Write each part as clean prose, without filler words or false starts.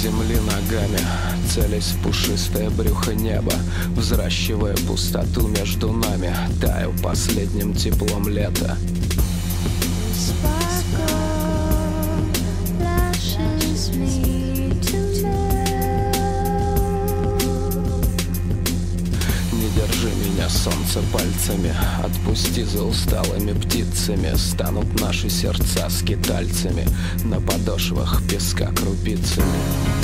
земли ногами, целясь в пушистое брюхо неба, взращивая пустоту между нами, таю последним теплом лета. Не держи меня, солнце, пальцами, отпусти за усталыми птицами. Станут наши сердца скитальцами, на подошвах песка крупицами.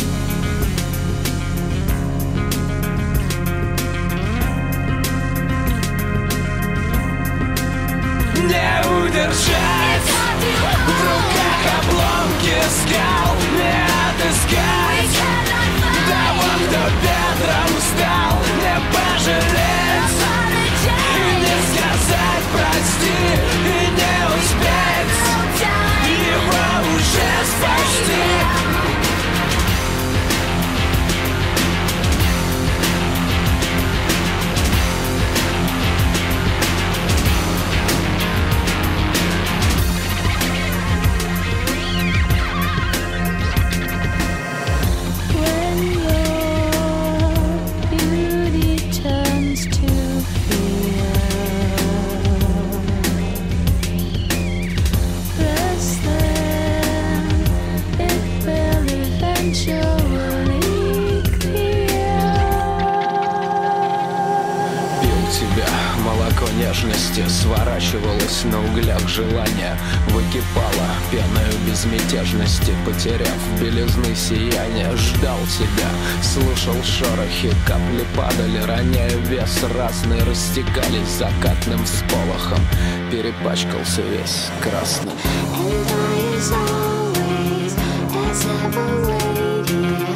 Не удержать, в руках обломки скал не отыскать того, кто ветром стал. Не пожалеть и не сказать прости, и не успеть его уже спасти. Молоко нежности сворачивалось на углях желания, выкипало пеною безмятежности, потеряв белизны сияния. Ждал тебя, слушал шорохи, капли падали, роняя вес, разные растекались закатным всполохом, перепачкался весь красным.